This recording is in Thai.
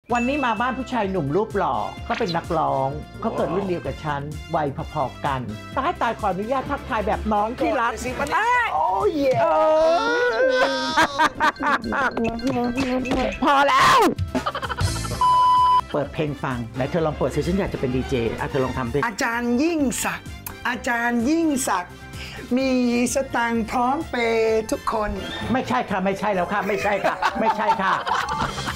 วันนี้มาบ้านผู้ชายหนุ่มรูปหล่อก็เป็นนักร้องเขาเกิดรุ่นเดียวกับฉันวัยพอๆกันตายขออนุญาตทักทายแบบน้องที่รักโอ้ยพอแล้วเปิดเพลงฟังไหนเธอลองเปิดสิฉันอยากจะเป็นดีเจเธอลองทำดิอาจารย์ยิ่งศักดิ์มีสตังค์พร้อมเปย์ทุกคนไม่ใช่ค่ะไม่ใช่แล้วค่ะไม่ใช่ค่ะ